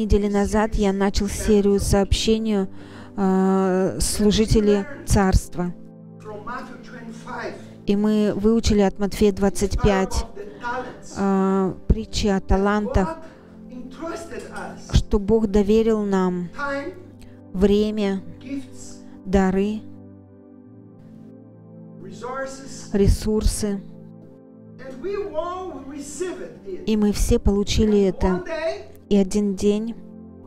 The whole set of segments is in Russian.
недели назад я начал серию сообщений служители Царства. И мы выучили от Матфея 25 притчи о талантах, что Бог доверил нам время, дары, ресурсы. И мы все получили это. И один день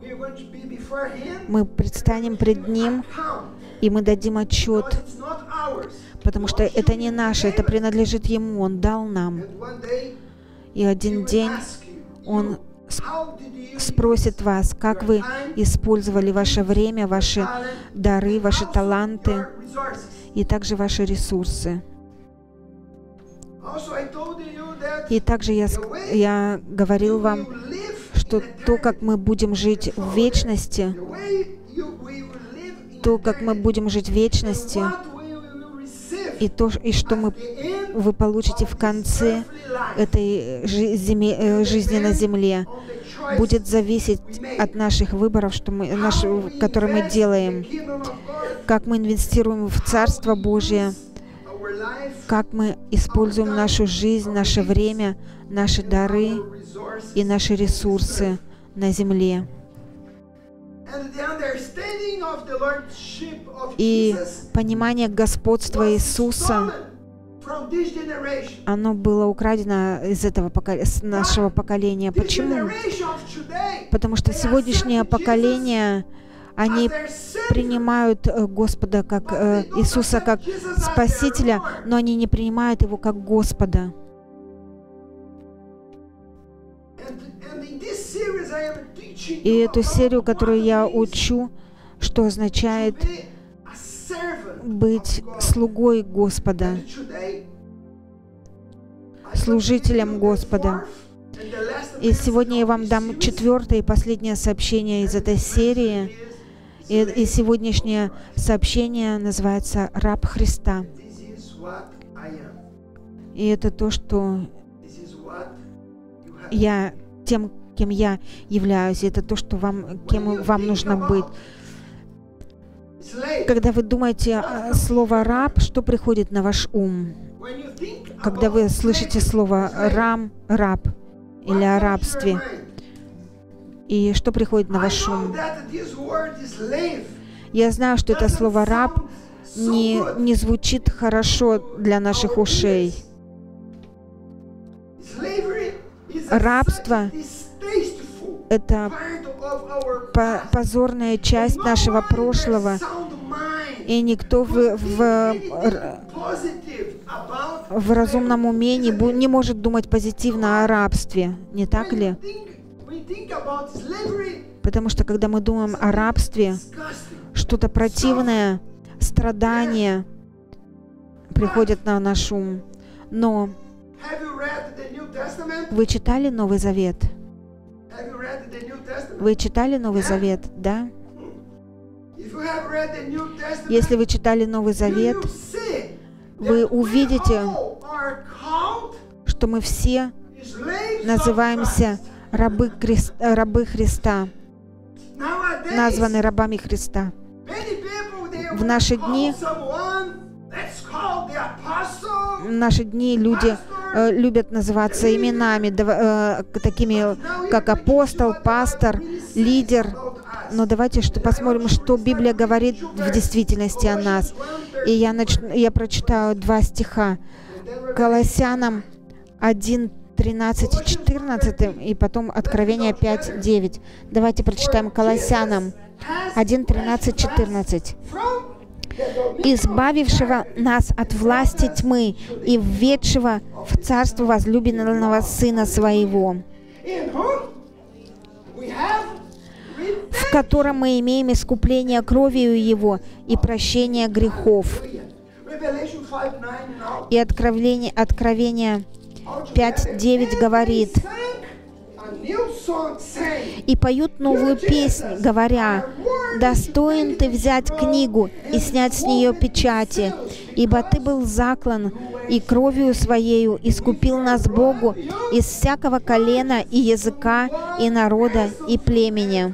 мы предстанем пред Ним, и мы дадим отчет, потому что это не наше, это принадлежит Ему, Он дал нам. И один день Он спросит вас, как вы использовали ваше время, ваши дары, ваши таланты и также ваши ресурсы. И также я говорил вам, что то, как мы будем жить в вечности, и что вы получите в конце этой жизни на земле, будет зависеть от наших выборов, которые мы делаем, как мы инвестируем в Царство Божие, как мы используем нашу жизнь, наше время, наши дары и наши ресурсы на земле. И понимание господства Иисуса, оно было украдено из нашего поколения. Почему? Потому что сегодняшнее поколение, они принимают Господа как Иисуса как Спасителя, но они не принимают Его как Господа. И эту серию, которую я учу, что означает быть слугой Господа, служителем Господа. И сегодня я вам дам 4-е и последнее сообщение из этой серии. И сегодняшнее сообщение называется «Раб Христа». И это то, что тем, кем я являюсь, и это то, что кем вам нужно быть. Когда вы думаете слово «раб», что приходит на ваш ум? Когда вы слышите слово «раб» или о рабстве, и что приходит на ваш ум? Я знаю, что это слово «раб» не звучит хорошо для наших ушей. Рабство — это позорная часть нашего прошлого, и никто в разумном уме не может думать позитивно о рабстве, не так ли? Потому что, когда мы думаем о рабстве, что-то противное, страдания приходят на наш ум. Но вы читали Новый Завет? Вы читали Новый Завет, да? Если вы читали Новый Завет, вы увидите, что мы все называемся рабы Христа, названы рабами Христа. В наши дни люди любят называться именами, такими как апостол, пастор, лидер. Но давайте посмотрим, что Библия говорит в действительности о нас. И я прочитаю 2 стиха. Колоссянам 1, 13 и 14, и потом Откровение 5, 9. Давайте прочитаем Колоссянам 1, 13, 14. «Избавившего нас от власти тьмы и введшего в царство возлюбленного Сына Своего, в котором мы имеем искупление кровью Его и прощение грехов». И Откровение 5:9 говорит: «И поют новую песнь, говоря: достоин ты взять книгу и снять с нее печати, ибо ты был заклан и кровью Своею искупил нас Богу из всякого колена и языка, и народа, и племени».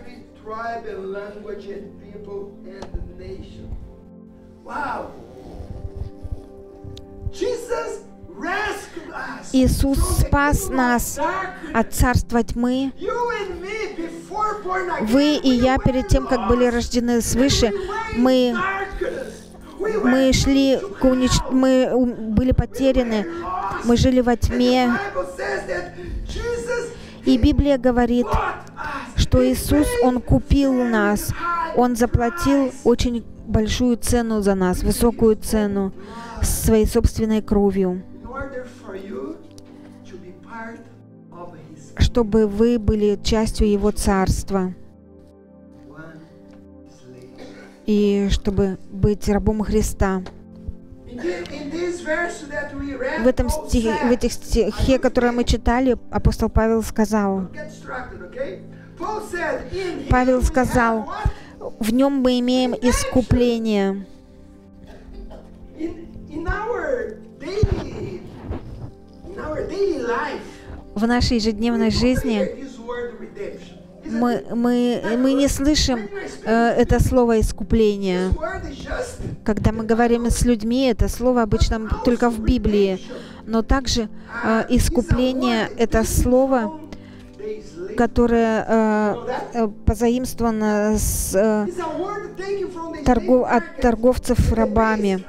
Иисус спас нас от царства тьмы. Вы и я, перед тем, как были рождены свыше, мы шли мы были потеряны, мы жили во тьме. И Библия говорит, что Иисус, Он купил нас, Он заплатил очень большую цену за нас, высокую цену, Своей собственной кровью, чтобы вы были частью Его Царства и чтобы быть рабом Христа. В этих стихе, которые мы читали, апостол Павел сказал, в Нем мы имеем искупление. В нашей ежедневной жизни мы не слышим это слово «искупление». Когда мы говорим с людьми, это слово обычно только в Библии. Но также искупление — это слово, которое позаимствовано от торговцев рабами.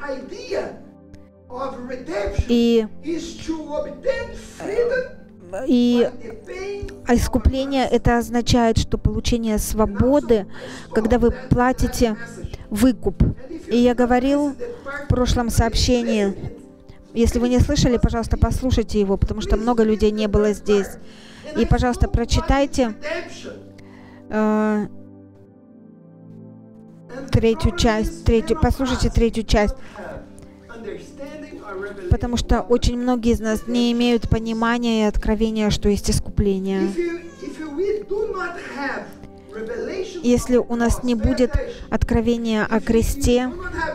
И искупление — это означает, что получение свободы, когда вы платите выкуп. И я говорил в прошлом сообщении, если вы не слышали, пожалуйста, послушайте его, потому что много людей не было здесь. И, пожалуйста, прочитайте послушайте третью часть. Потому что очень многие из нас не имеют понимания и откровения, что есть искупление. Если у нас не будет откровения о кресте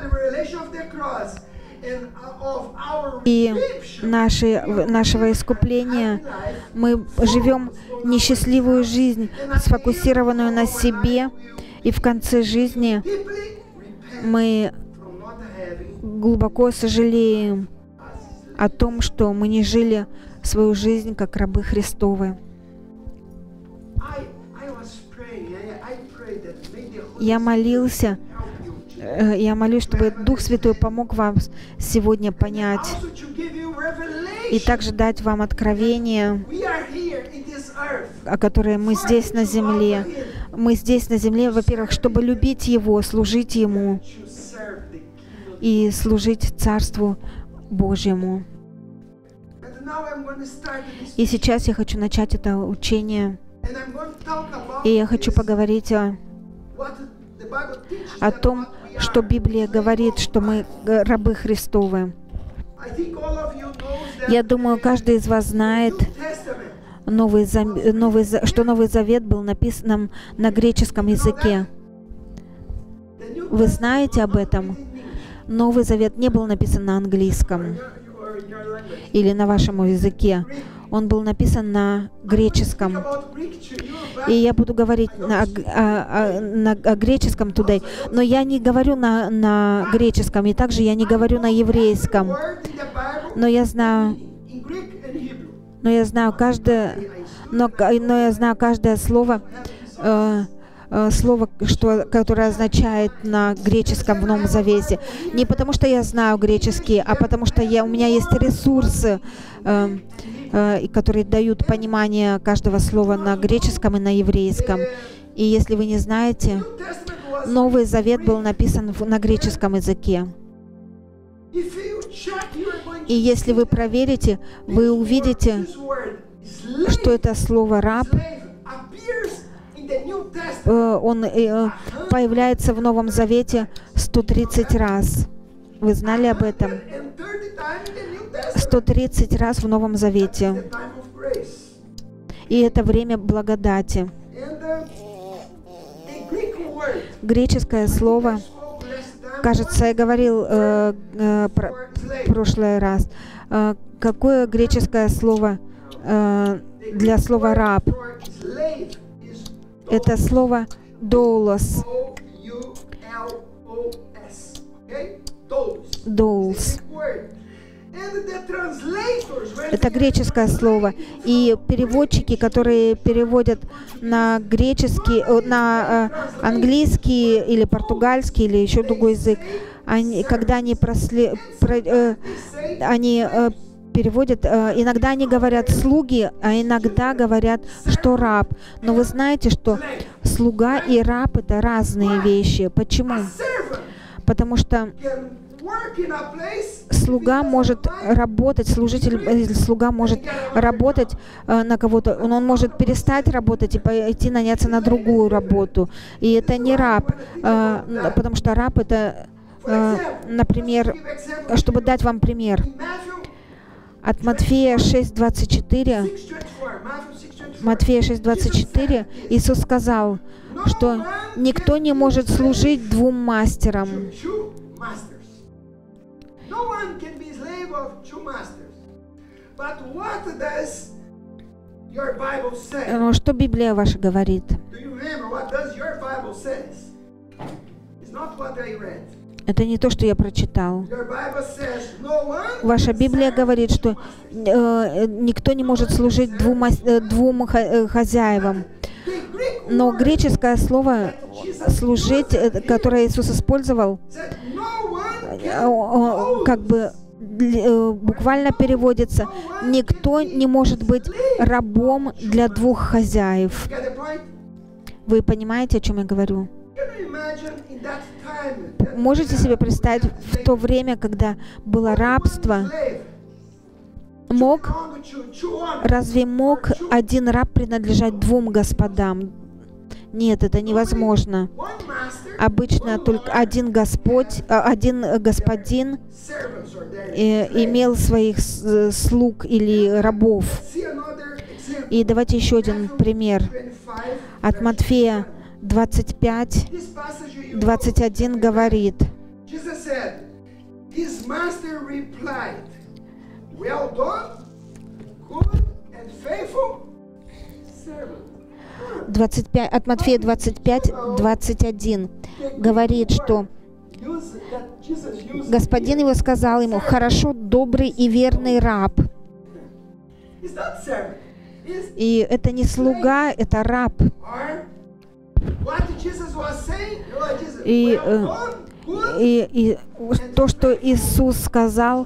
и нашего искупления, мы живем несчастливую жизнь, сфокусированную на себе, и в конце жизни мы глубоко сожалеем о том, что мы не жили свою жизнь как рабы Христовы. Я молюсь, чтобы Дух Святой помог вам сегодня понять и также дать вам откровение, о которое мы здесь на земле. Мы здесь на земле, во-первых, чтобы любить Его, служить Ему и служить Царству Божьему. И сейчас я хочу начать это учение. И я хочу поговорить о том, что Библия говорит, что мы рабы Христовы. Я думаю, каждый из вас знает, что Новый Завет был написан на греческом языке. Вы знаете об этом? Новый Завет не был написан на английском или на вашем языке. Он был написан на греческом. И я буду говорить о греческом today. Но я не говорю на греческом, и также я не говорю на еврейском. Но я знаю каждое слово, которое означает на греческом в Новом Завете. Не потому, что я знаю греческий, а потому, что у меня есть ресурсы, которые дают понимание каждого слова на греческом и на еврейском. И если вы не знаете, Новый Завет был написан на греческом языке. И если вы проверите, вы увидите, что это слово «раб», он появляется в Новом Завете 130 раз. Вы знали об этом? 130 раз в Новом Завете. И это время благодати. Греческое слово кажется, я говорил в прошлый раз, какое греческое слово для слова «раб»? Это слово «doulos». «Doulos». Это греческое слово. И переводчики, которые переводят на греческий, на английский или португальский или еще другой язык, когда они переводят, иногда они говорят «слуги», а иногда говорят, что «раб». Но вы знаете, что слуга и раб — это разные вещи. Почему? Потому что слуга может работать, слуга может работать на кого-то, он может перестать работать и пойти наняться на другую работу. И это не раб, потому что раб — это, например, чтобы дать вам пример, от Матфея 6:24, Матфея 6:24, Иисус сказал, что никто не может служить двум мастерам. Но что Библия ваша говорит? Это не то, что я прочитал. Ваша Библия говорит, что никто не может служить двум хозяевам. Но греческое слово «служить», которое Иисус использовал, как бы буквально переводится: никто не может быть рабом для двух хозяев. Вы понимаете, о чем я говорю? Можете себе представить, в то время, когда было рабство, разве мог один раб принадлежать двум господам? Нет, это невозможно. Обычно только один господин имел своих слуг или рабов. И давайте еще один пример. От Матфея 25:21 говорит: от Матфея 25:21 говорит, что господин его сказал ему: «Хорошо, добрый и верный раб». И это не слуга, это раб. И то, что Иисус сказал: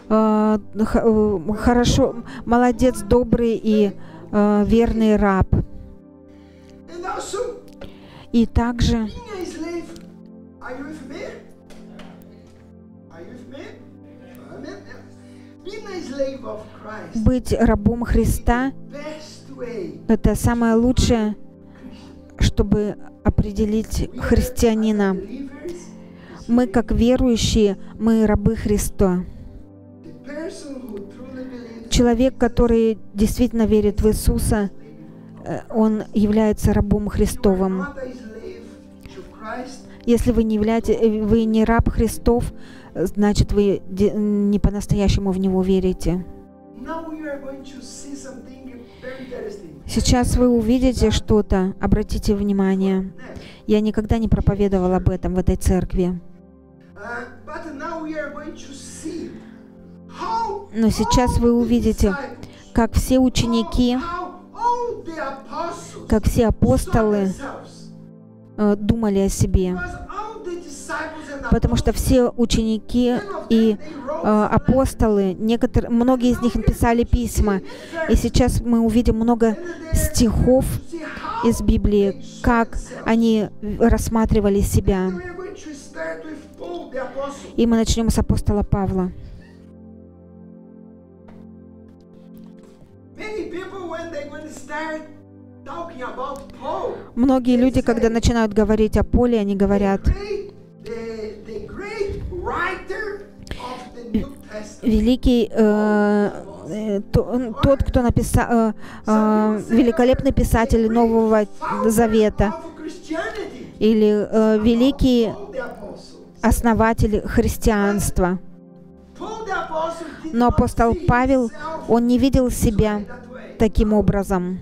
«Хорошо, молодец, добрый и верный раб». И также быть рабом Христа — это самое лучшее, чтобы определить христианина. Мы, как верующие, мы рабы Христа. Человек, который действительно верит в Иисуса, он является рабом Христовым. Если вы не раб Христов, значит, вы не по-настоящему в Него верите. Сейчас вы увидите что-то, обратите внимание. Я никогда не проповедовал об этом в этой церкви. Но сейчас вы увидите, как все ученики, как все апостолы думали о себе. Потому что все ученики и апостолы, многие из них написали письма. И сейчас мы увидим много стихов из Библии, как они рассматривали себя. И мы начнем с апостола Павла. Многие люди, когда начинают говорить о Поле, они говорят: великий, тот, кто написал, великолепный писатель Нового Завета, или великий основатель христианства. Но апостол Павел, он не видел себя таким образом.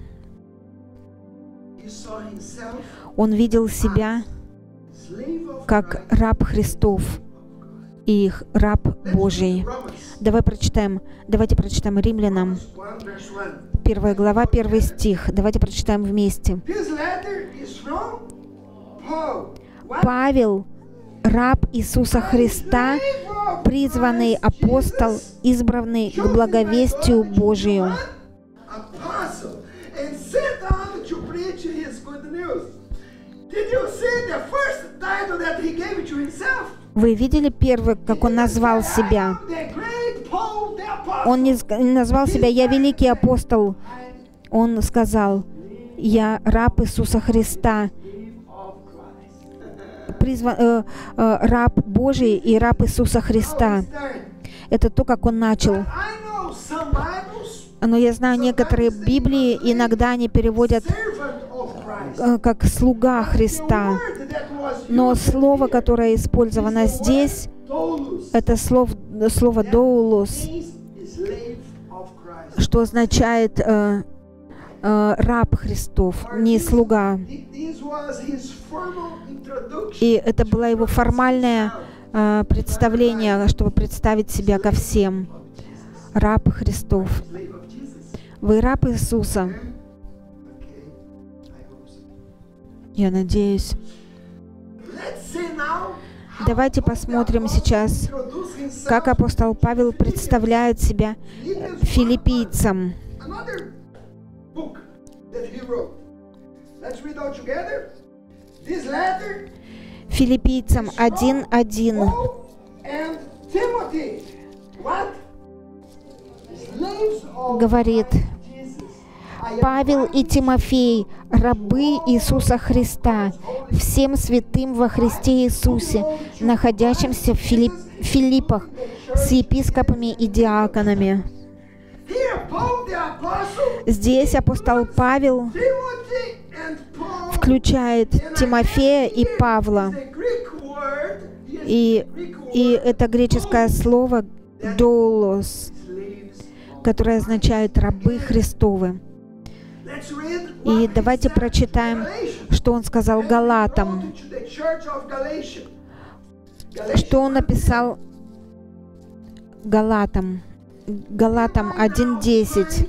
Он видел себя как раб Христов и раб Божий. Давайте прочитаем Римлянам, 1 глава, 1 стих. Давайте прочитаем вместе. Павел, раб Иисуса Христа, призванный апостол, избранный к благовестию Божию. Вы видели первый, как он назвал себя? Он не назвал себя «Я великий апостол». Он сказал: «Я раб Иисуса Христа», раб Божий и раб Иисуса Христа. Это то, как он начал. Но я знаю, некоторые Библии иногда они переводят как «слуга Христа». Но слово, которое использовано здесь, это слово «доулос», что означает «раб Христов», не «слуга». И это было его формальное представление, чтобы представить себя ко всем. Раб Христов. Вы раб Иисуса? Я надеюсь. Давайте посмотрим сейчас, как апостол Павел представляет себя филиппийцам. Филиппийцам 1:1 говорит: Павел и Тимофей, рабы Иисуса Христа, всем святым во Христе Иисусе, находящимся в Филиппах, с епископами и диаконами. Здесь апостол Павел включает Тимофея и Павла. И это греческое слово «доулос», которое означает «рабы Христовы». И давайте прочитаем, что он сказал Галатам. Что он написал Галатам. Галатам 1:10.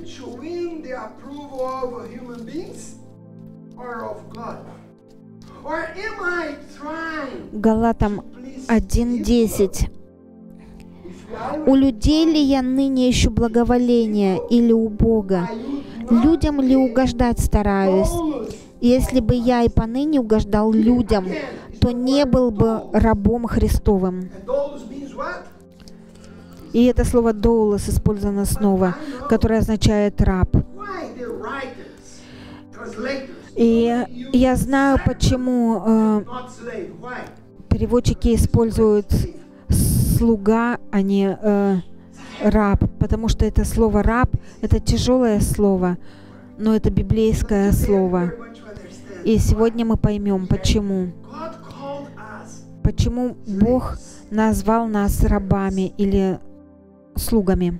Галатам 1:10. «У людей ли я ныне ищу благоволения или у Бога? Людям ли угождать стараюсь? Если бы я и поныне угождал людям, то не был бы рабом Христовым». И это слово «доулос» использовано снова, которое означает «раб». И я знаю, почему переводчики используют «слуга», а не «раб», потому что это слово «раб» — это тяжелое слово, но это библейское слово. И сегодня мы поймем, почему. Почему Бог назвал нас рабами или слугами.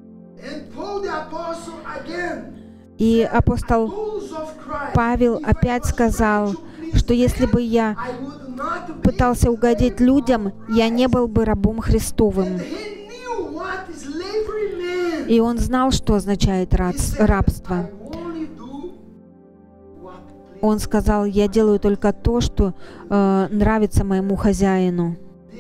И апостол Павел опять сказал, что если бы я пытался угодить людям, я не был бы рабом Христовым. И он знал, что означает рабство. Он сказал: «Я делаю только то, что нравится моему хозяину».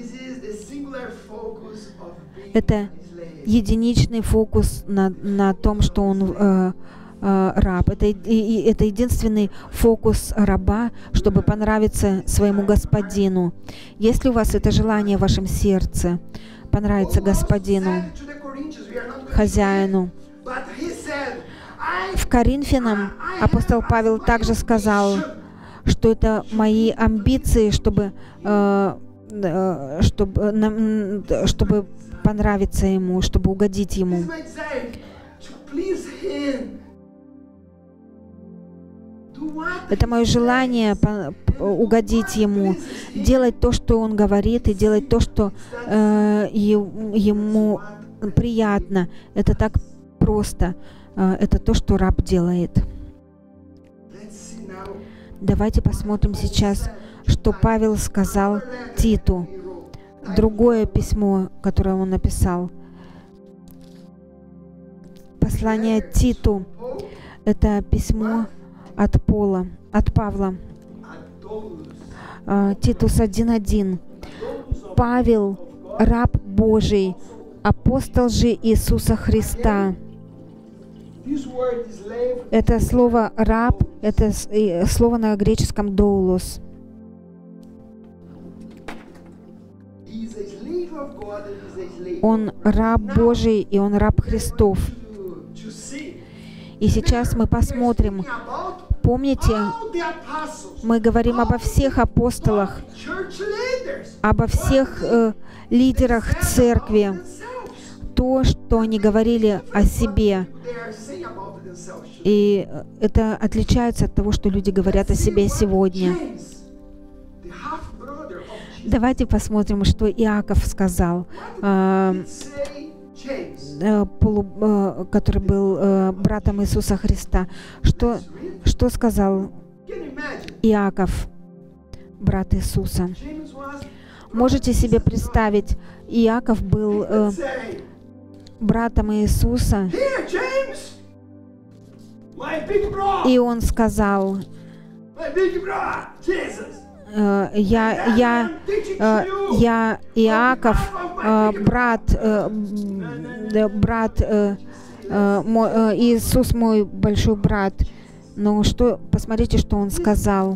Это единичный фокус на том, что он раб. Это единственный фокус раба, чтобы понравиться своему господину. Если у вас это желание в вашем сердце понравиться господину, хозяину. В Коринфянам апостол Павел также сказал, что это мои амбиции, чтобы понравиться ему, чтобы угодить ему. Это мое желание угодить Ему, делать то, что Он говорит, и делать то, что Ему приятно. Это так просто. Это то, что раб делает. Давайте посмотрим сейчас, что Павел сказал Титу. Другое письмо, которое он написал. Послание Титу. Это письмо от Павла. Титус 1:1. Павел, раб Божий, апостол же Иисуса Христа. Это слово «раб», это слово на греческом «доулос». Он раб Божий, и он раб Христов. И сейчас мы посмотрим. Помните, мы говорим обо всех апостолах, обо всех лидерах церкви, то, что они говорили о себе. И это отличается от того, что люди говорят о себе сегодня. Давайте посмотрим, что Иаков сказал, который был братом Иисуса Христа. Что сказал Иаков, брат Иисуса? Можете себе представить, Иаков был братом Иисуса, и он сказал: я Иаков, Иисус мой большой брат. Но посмотрите, что он сказал.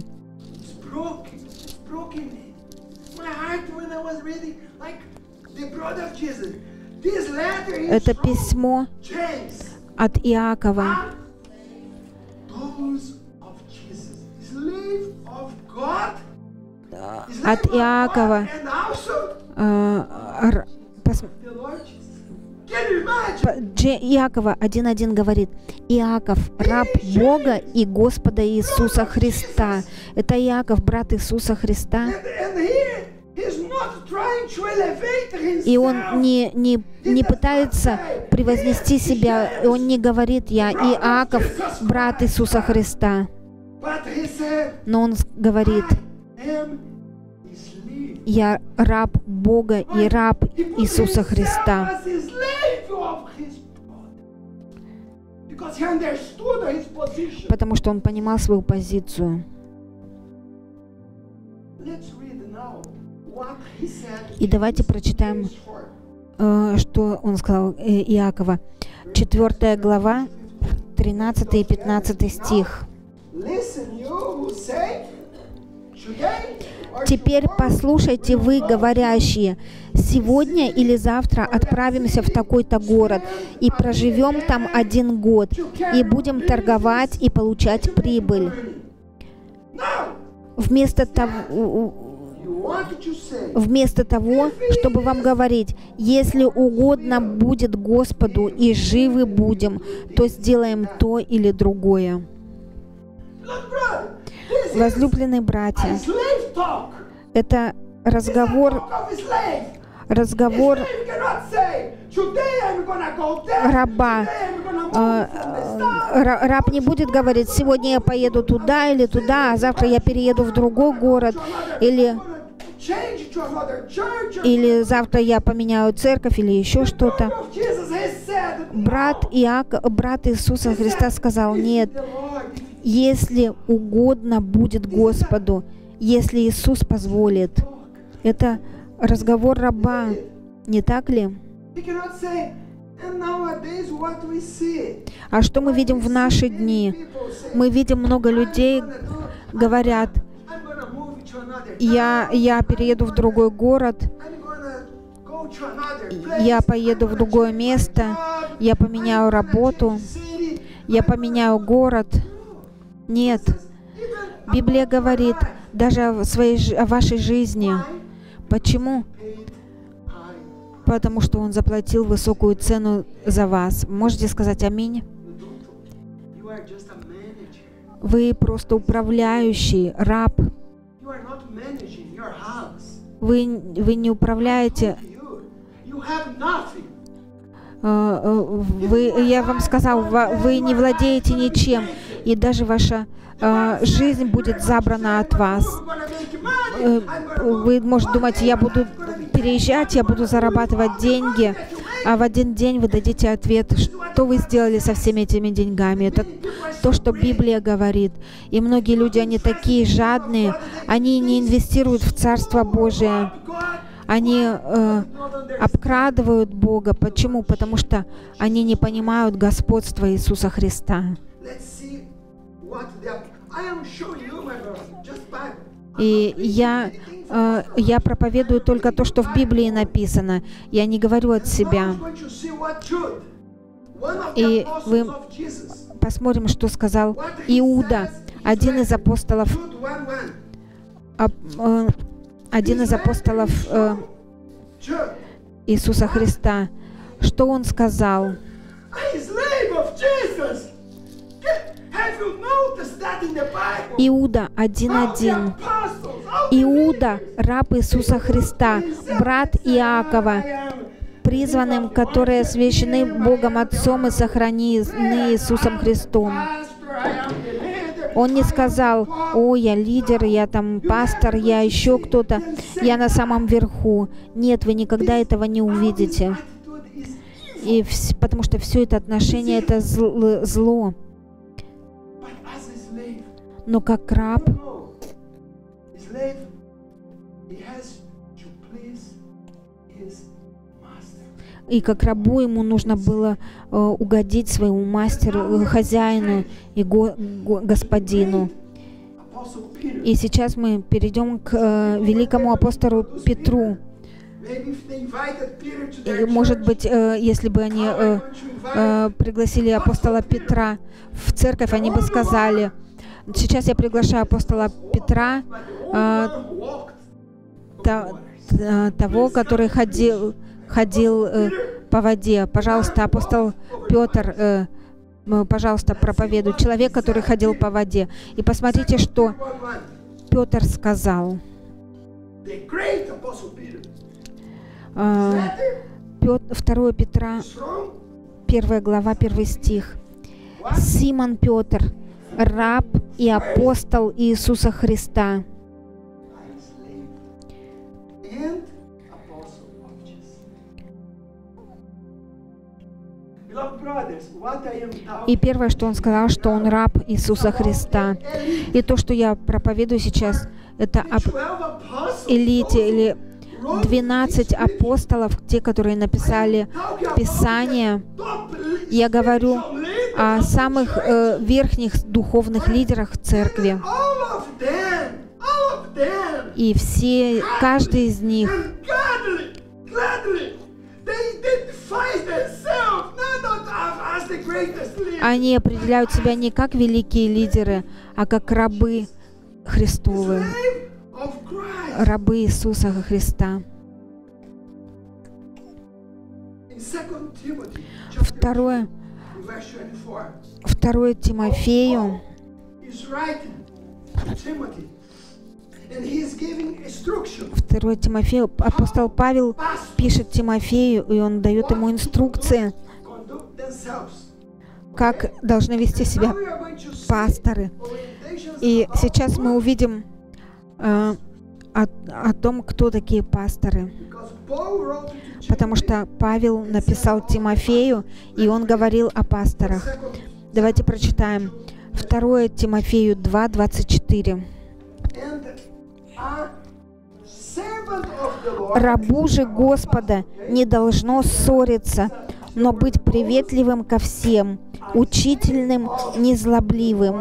Это письмо от Иакова. От Иакова. Иакова 1:1 говорит: Иаков, раб Бога и Господа Иисуса Христа. Это Иаков, брат Иисуса Христа. И он не пытается превознести себя, он не говорит: я Иаков, брат Иисуса Христа. Но он говорит: я раб Бога и раб Иисуса Христа. Потому что он понимал свою позицию. И давайте прочитаем, что он сказал Иакова. 4 глава, 13 и 15 стих. «Теперь послушайте вы, говорящие, сегодня или завтра отправимся в такой-то город и проживем там 1 год, и будем торговать и получать прибыль». Вместо того, чтобы вам говорить: если угодно будет Господу и живы будем, то сделаем то или другое. Возлюбленные братья, это разговор раба. Раб не будет говорить: сегодня я поеду туда или туда, а завтра я перееду в другой город, или завтра я поменяю церковь, или еще что-то. Брат Иисуса Христа сказал: нет, если угодно будет Господу, если Иисус позволит. Это разговор раба, не так ли? А что мы видим в наши дни? Мы видим, много людей говорят: я перееду в другой город, я поеду в другое место, я поменяю работу, я поменяю город. Нет. Библия говорит даже о вашей жизни. Почему? Потому что Он заплатил высокую цену за вас. Можете сказать аминь? Вы просто управляющий, раб. You are not managing your house. Вы не управляете. You have nothing. Я вам сказал, вы не владеете ничем, и даже ваша жизнь будет забрана от вас. Вы, может, думаете, я буду переезжать, я буду зарабатывать деньги, а в один день вы дадите ответ, что вы сделали со всеми этими деньгами. Это то, что Библия говорит. И многие люди, они такие жадные, они не инвестируют в Царство Божие. Они обкрадывают Бога. Почему? Потому что они не понимают господства Иисуса Христа. И я проповедую только то, что в Библии написано. Я не говорю от себя. И мы посмотрим, что сказал Иуда, один из апостолов Иисуса Христа. Что он сказал? Иуда 1:1. Иуда, раб Иисуса Христа, брат Иакова, призванным, которые освящены Богом Отцом и сохранены Иисусом Христом. Он не сказал: «О, я лидер, я там пастор, я еще кто-то, я на самом верху». Нет, вы никогда этого не увидите. Потому что все это отношение — это зло. Но как раб, и как рабу ему нужно было угодить своему мастеру, хозяину и господину. И сейчас мы перейдем к великому апостолу Петру. И, может быть, если бы они пригласили апостола Петра в церковь, они бы сказали: «Сейчас я приглашаю апостола Петра, того, который ходил по воде. Пожалуйста, апостол Петр, пожалуйста, проповедуй». Человек, который ходил по воде. И посмотрите, что Петр сказал. 2 Петра, 1 глава, 1 стих. «Симон Петр, раб и апостол Иисуса Христа». И первое, что он сказал, что он раб Иисуса Христа. И то, что я проповедую сейчас, это об элите или 12 апостолов, те, которые написали Писание. Я говорю о самых верхних духовных лидерах церкви. И все, каждый из них, они определяют себя не как великие лидеры, а как рабы Христовы, рабы Иисуса Христа. 2 Тимофею, 2 Тимофею, апостол Павел пишет Тимофею, и он дает ему инструкции, как должны вести себя пасторы. И сейчас мы увидим о том, кто такие пасторы. Потому что Павел написал Тимофею, и он говорил о пасторах. Давайте прочитаем 2 Тимофею 2:24. «Рабу же Господа не должно ссориться, но быть приветливым ко всем, учительным, незлобливым».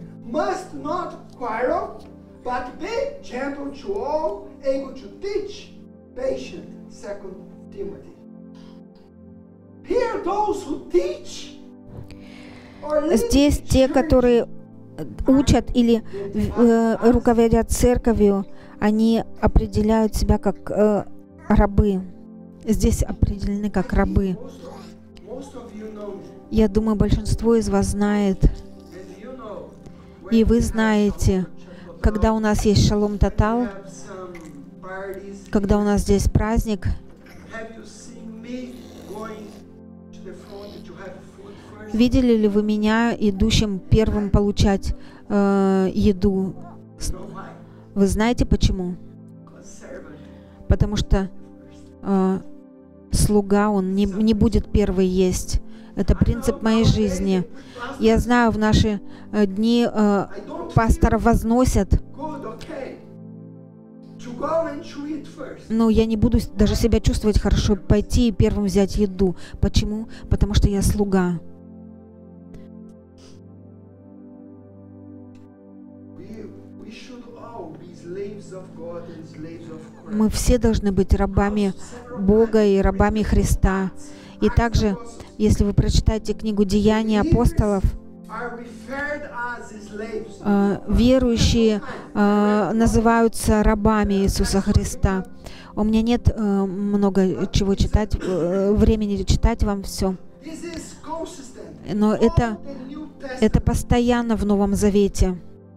Здесь те, которые учат или руководят церковью, они определяют себя как рабы. Здесь определены как рабы. Я думаю, большинство из вас знает. И вы знаете, когда у нас есть Шалом Тотал, have some parties, когда у нас здесь праздник, have you seen me going to the front to have food first? видели ли вы меня идущим первым получать еду? You know why? Вы знаете почему? Because servant Потому что слуга, он не будет первый есть. Это принцип моей жизни. Я знаю, в наши дни пастора возносят, good, okay. To go and to eat first. но я не буду даже себя чувствовать хорошо, пойти и первым взять еду. Почему? Потому что я слуга. We should all be slaves of God and slaves of Christ. Мы все должны быть рабами Бога и рабами Христа. И также, если вы прочитаете книгу «Деяния апостолов», Are referred as slaves. верующие называются рабами Иисуса Христа. У меня нет много чего читать, времени читать вам все. This is consistent. Но All это the New Testament. это постоянно в Новом Завете.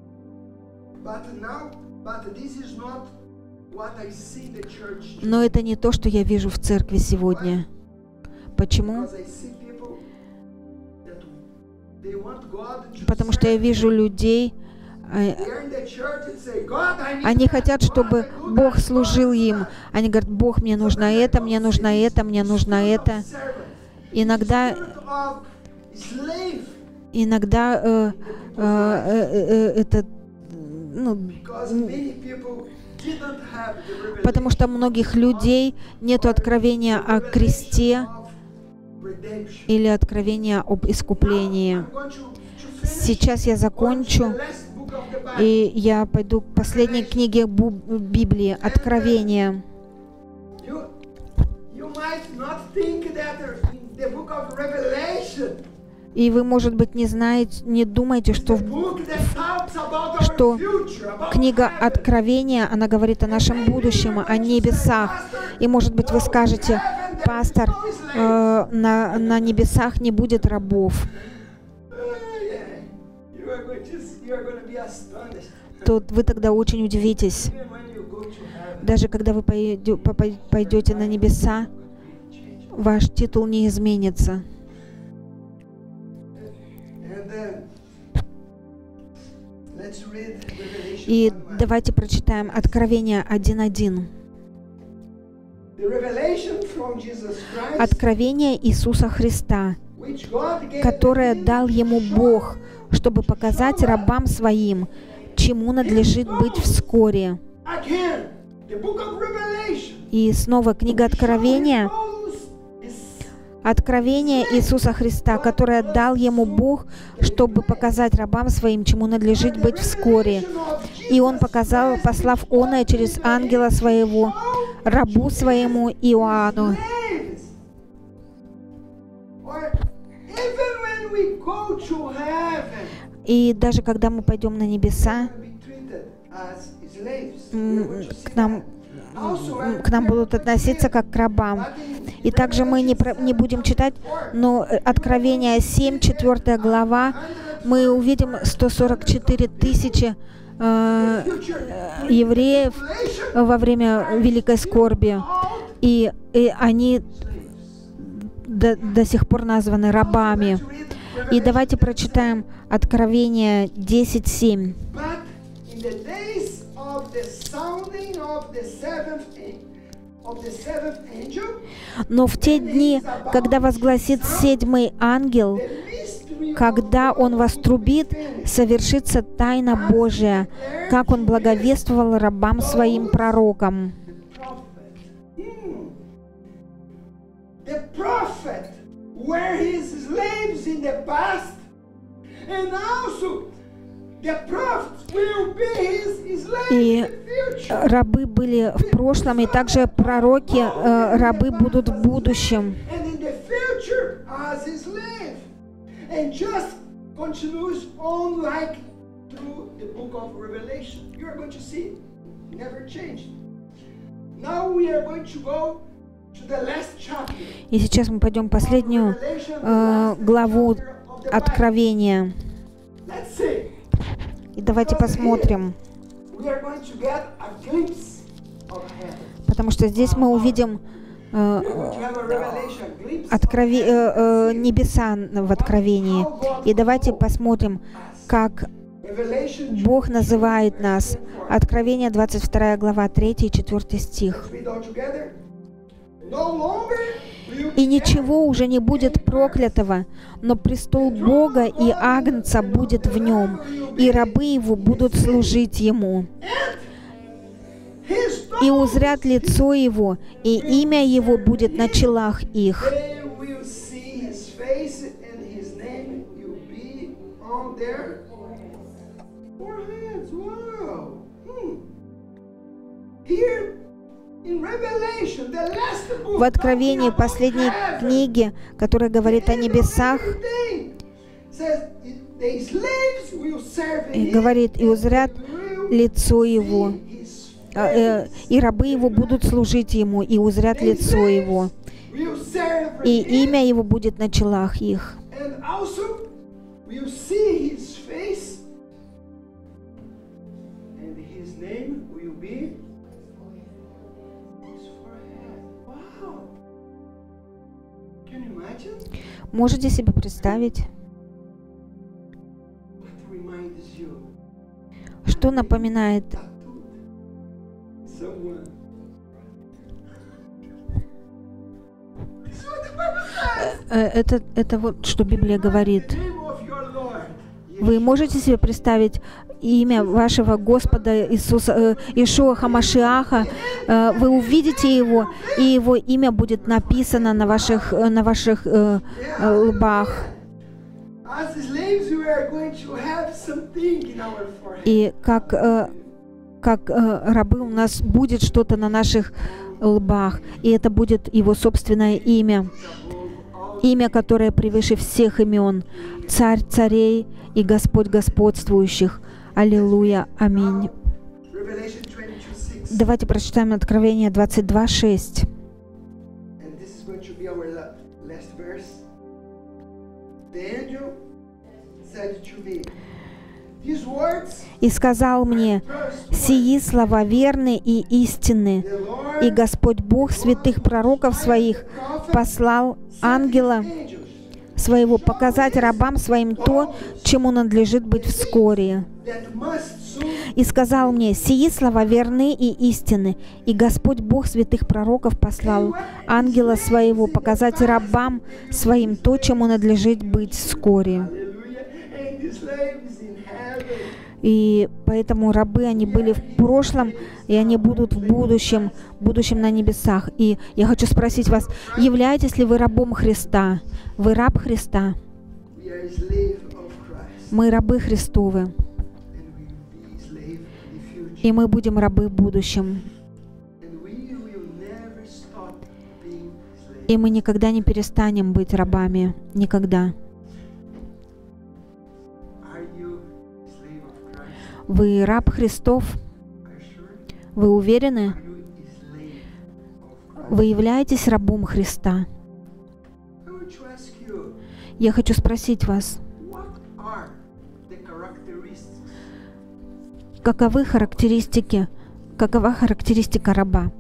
But this is not what I see in the church. Но это не то, что я вижу в церкви сегодня. Почему? Because I see people that they want God to Потому что я вижу людей, They are in the church and say, God, I need они that. хотят, God, чтобы I do Бог that. служил им. Они говорят: Бог, мне нужно это, мне нужно это, мне нужно это. Servant. Иногда Spirit of slave. Иногда это, Because many people didn't have the потому что у многих людей нет откровения о кресте redemption. или откровения об искуплении. I'm going to finish. Сейчас я Go to закончу, the last book of the Bible. и я пойду к последней книге Библии, Откровение. You might not think that in the book of Revelation, И вы, может быть, не думаете, что the book that talks about our что future, about книга heaven. Откровения, она говорит о нашем будущем, о небесах. И, может быть, вы скажете: пастор, на небесах не будет рабов. You are going to be astonished. То вы тогда очень удивитесь. Even when you go to heaven, Даже когда вы пойдете на небеса, ваш титул не изменится. and then let's read Revelation И 1:1. давайте прочитаем Откровение 1:1. The revelation from Jesus Christ, Откровение Иисуса Христа, which God gave которое him дал Ему to show Бог, чтобы показать рабам Своим, чему надлежит быть вскоре. again the book of Revelation. И снова книга Откровения, Shows his Откровение Иисуса Христа, которое дал Ему Бог, чтобы показать рабам Своим, чему надлежит быть вскоре. И Он показал, послав оное через ангела Своего, рабу Своему Иоанну. slaves. Or even when we go to heaven, И даже когда мы пойдем на небеса, we'll be treated as slaves. We're going to see к нам, that. Also, к нам будут относиться как к рабам. И также мы не будем читать, но Откровение 7, 4 глава, мы увидим 144 тысячи евреев во время Великой Скорби. И они до сих пор названы рабами. И давайте прочитаем Откровение 10:7. But in the days of the sounding of the seventh angel, Но в те дни, когда возгласит седьмый ангел, the mystery когда он вострубит, совершится тайна Божия, как он благовествовал рабам своим пророкам. the prophet were his slaves in the past, and also the prophet will be his slaves И in the future. рабы были в прошлом, и также пророки, рабы будут в будущем. And in the future as a slave, and just continues on like through the book of Revelation. You are going to see it never changed. Now we are going to go to the last chapter. И сейчас мы пойдем в последнюю главу Откровения. Let's see. И давайте посмотрим, We are going to get a glimpse of heaven. потому что здесь мы увидим We're going to have a revelation, a glimpse небеса в Откровении. И давайте посмотрим, как Revelation. Бог называет нас. Откровение 22 глава, 3 и 4 стих. Read all together. No longer will you «И ничего уже не будет проклятого, но престол Бога и Агнца будет в нем, и рабы его будут служить ему. his И узрят лицо его, и имя его будет на челах их». They will see his face and his name will be on their foreheads. Wow. Here in Revelation, the last book, В Откровении, последней книге, которая говорит о небесах, says the slaves will serve him, говорит: «И узрят лицо его, his и рабы его будут служить ему, и узрят лицо его, will serve и him, имя его будет на челах их». and also will see his face, and his name will be his forehead. Wow! Can you imagine? Можете себе представить, What reminds you? что напоминает Someone. This is what the Bible says. это вот что Библия говорит. Name of your Lord. Вы можете себе представить имя вашего Господа Иисуса, Иешуа Хамашиаха? Вы увидите его, и его имя будет написано на ваших лбах. As slaves, we are going to have something in our forehead. И как рабы у нас будет что-то на наших лбах, и это будет его собственное имя. Имя, которое превыше всех имен, Царь царей и Господь господствующих. Аллилуйя, аминь. Revelation 22:6. Давайте прочитаем Откровение 22:6. And this is going to be our last verse. The angel said to me, these words, «И сказал мне: сии слова верны и истинны, the Lord и Господь Бог святых пророков своих послал ангела angels, своего показать рабам своим то, чему надлежит быть вскоре. that must soon И сказал мне: сии слова верны и истинны, и Господь Бог святых пророков послал ангела своего показать рабам своим то, чему надлежит быть вскоре». hallelujah, and the slaves in heaven. И поэтому рабы, они были в прошлом, и они будут в будущем на небесах. И я хочу спросить вас, являетесь ли вы рабом Христа? Вы раб Христа? We are slave of Christ, Мы рабы Христовы, and we will be slave in the future. и мы будем рабы в будущем. And we will never stop being slaves. И мы никогда не перестанем быть рабами. Никогда. Are you slave of Christ? Вы раб Христов? Are you sure? Вы уверены? Are you a slave of Christ? Вы являетесь рабом Христа? I want to ask you, Я хочу спросить вас, what are the characteristics какова характеристика раба?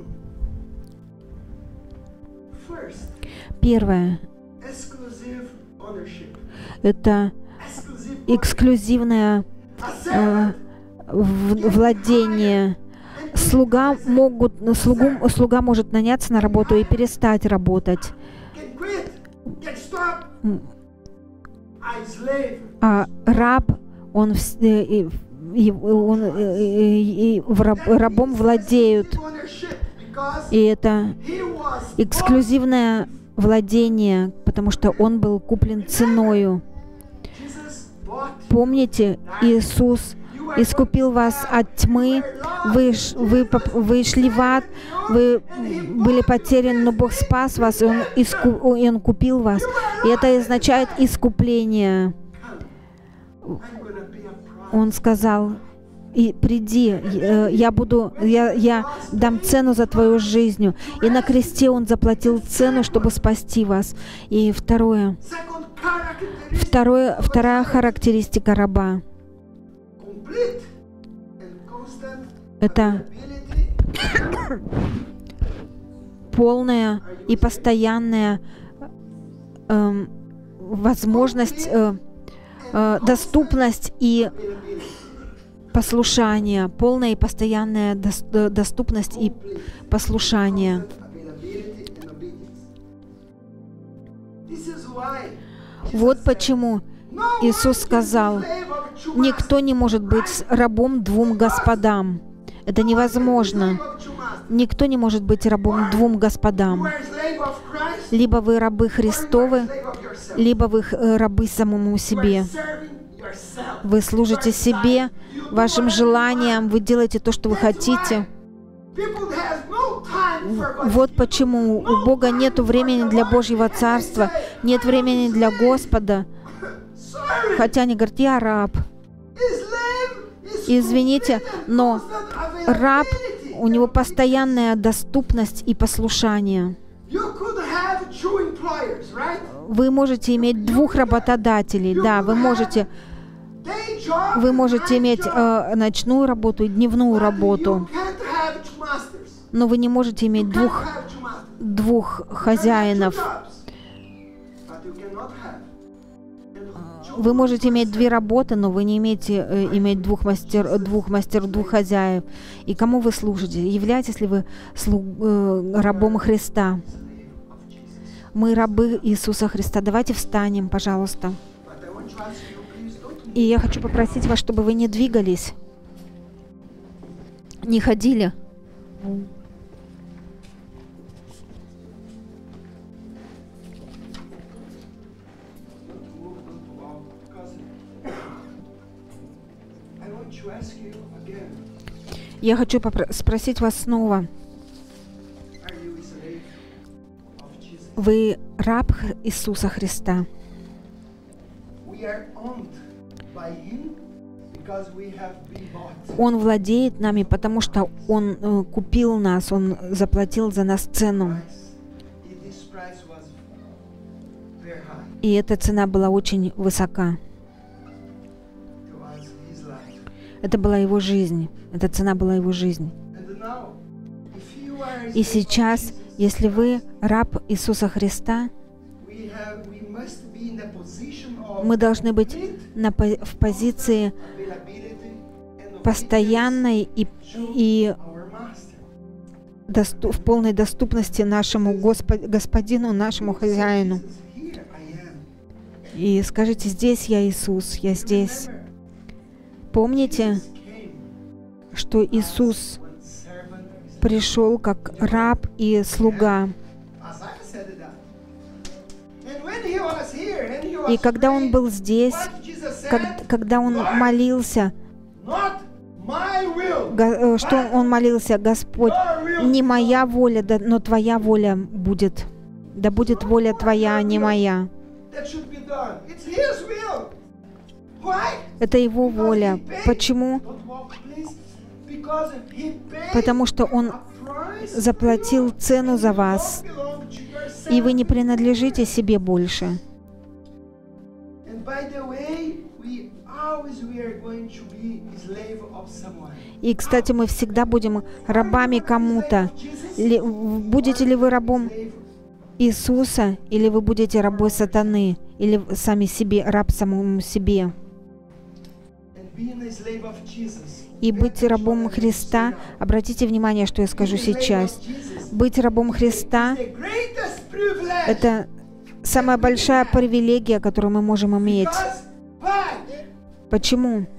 First, Первое exclusive ownership. – это Exclusive эксклюзивное a servant владение. Слуга может наняться на работу и перестать работать, can quit, can stop. I slave. а раб, рабом владеют. Ownership because И это he was эксклюзивное владение, потому что он был куплен ценою. Jesus bought. Помните, Иисус искупил вас от тьмы, вы шли в ад, вы были потеряны, но Бог спас вас, и Он купил вас. И это означает искупление. I'm gonna be a prophet. Он сказал: «И приди, я дам цену за твою жизнь». И на кресте Он заплатил цену, чтобы спасти вас. И Second characteristic, вторая характеристика раба это полная и постоянная возможность, доступность и послушание, полная и постоянная доступность и послушание. Вот почему Иисус сказал: никто не может быть рабом двум господам. Это невозможно. Никто не может быть рабом двум господам. Либо вы рабы Христовы, либо вы рабы самому себе. Вы служите себе, вашим желаниям, вы делаете то, что вы хотите. Вот почему у Бога нет времени для Божьего Царства, нет времени для Господа. Хотя они говорят: я раб. Извините, но раб, у него постоянная доступность и послушание. Вы можете иметь двух работодателей, да, вы можете иметь ночную работу и дневную работу, но вы не можете иметь двух хозяинов. Вы можете иметь две работы, но вы не имеете иметь двух хозяев. И кому вы служите? Являетесь ли вы рабом Христа? Мы рабы Иисуса Христа. Давайте встанем, пожалуйста. И я хочу попросить вас, чтобы вы не двигались, не ходили. Я хочу спросить вас снова. Вы раб Иисуса Христа? Он владеет нами, потому что Он купил нас, Он заплатил за нас цену. И эта цена была очень высока. Это была Его жизнь. Эта цена была Его жизнь. И сейчас, если вы раб Иисуса Христа, мы должны быть в позиции постоянной и в полной доступности нашему Господину, нашему Хозяину. И скажите: здесь я, Иисус, я здесь. Помните, что Иисус пришел как раб и слуга. И когда Он был здесь, когда Он молился, что Он молился: Господь, не моя воля, но Твоя воля будет. Да будет воля Твоя, а не моя. Это Его воля. Почему? Потому что Он заплатил цену за вас, и вы не принадлежите себе больше. И, кстати, мы всегда будем рабами кому-то. Будете ли вы рабом Иисуса, или вы будете рабой сатаны, или сами себе, раб самому себе? И быть рабом Христа, обратите внимание, что я скажу сейчас. Быть рабом Христа — это самая большая привилегия, которую мы можем иметь. Почему?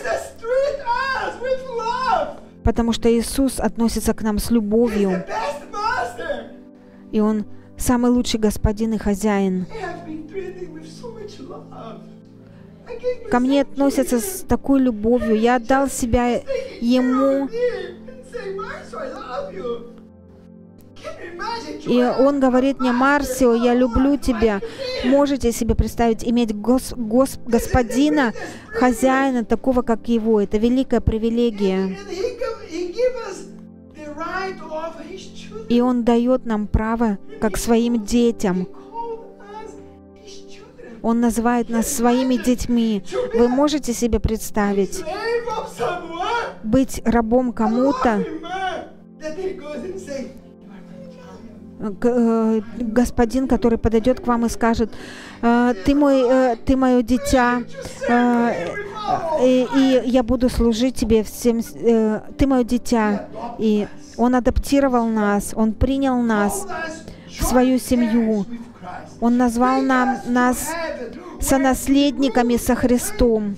Потому что Иисус относится к нам с любовью. И Он самый лучший Господин и Хозяин. Ко мне относятся с такой любовью. Я отдал себя Ему. И Он говорит мне: Марсио, я люблю тебя. Можете себе представить, иметь Господина, Хозяина, такого, как Его. Это великая привилегия. И Он дает нам право, как своим детям. Он называет нас своими детьми. Вы можете себе представить slave of someone, быть рабом a кому-то, loving man, that he goes and say, "You are my child." господин, который подойдет к вам и скажет: ты мое дитя, и я буду служить тебе всем, ты мое дитя. И Он адаптировал нас, Он принял нас в свою семью. Он назвал нас сонаследниками со Христом.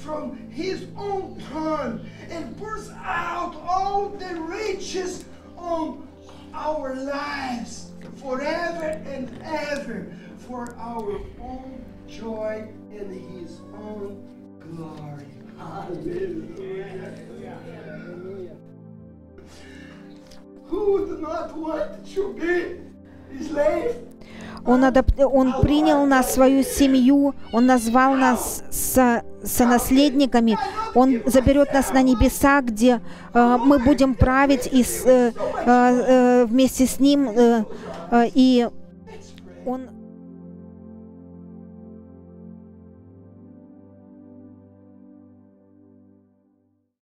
Он принял нас в свою семью, Он назвал нас сонаследниками, Он заберет нас на небеса, где мы будем править вместе с Ним, и Он